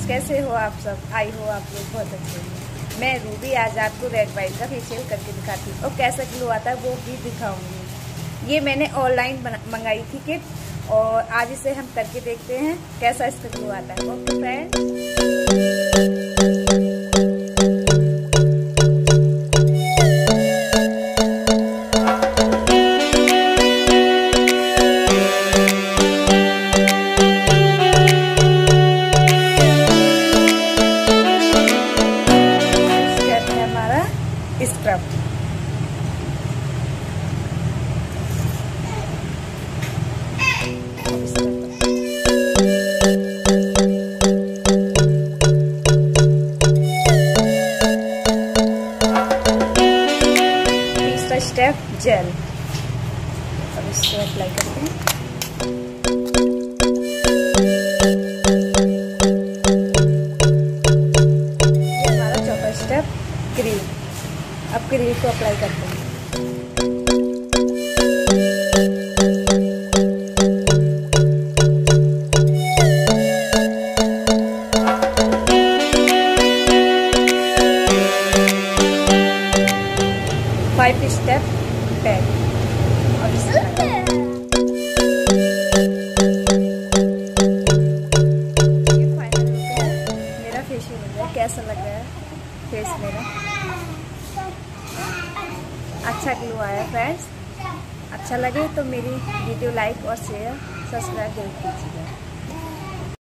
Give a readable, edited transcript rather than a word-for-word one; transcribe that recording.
कैसे हो आप सब? आई हो आप लोग बहुत अच्छे हैं। मैं रूबी आज आपको रेड वाइन का फेशियल करके दिखाती हूँ और कैसा ग्लो आता है वो भी दिखाऊंगी। ये मैंने ऑनलाइन मंगाई थी किट और आज इसे हम करके देखते हैं कैसा इसका ग्लो आता है। Okay friends, scrub. तीसरा स्टेप जेल। अब इसको अप्लाई करते हैं। ये हमारा चौथा स्टेप क्रीम। अब क्रीम को अप्लाई करते हैं। फाइव स्टेप पैक और ये फाइनल लुक है। मेरा फेशियल हो गया। कैसा लग रहा है फेस मेरा? अच्छा ग्लो आया फ्रेंड्स। अच्छा लगे तो मेरी वीडियो लाइक और शेयर सब्सक्राइब जरूर कीजिएगा।